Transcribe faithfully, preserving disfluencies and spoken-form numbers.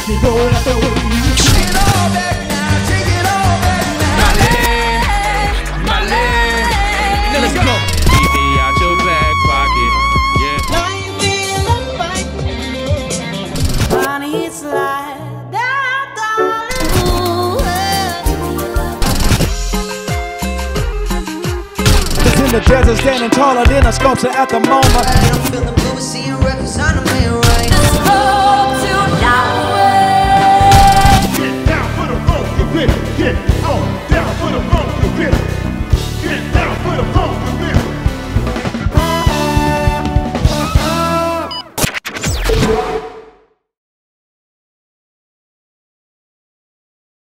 make me roll out the way. Take it all back now, take it all back now. Marley, Marley, now let's go. Keep it out your back pocket, yeah. Honey, slide down, darling. Ooh, Cause in the desert standing taller than a sculpture at the moment. I'm feeling blue, seeing records on the main right.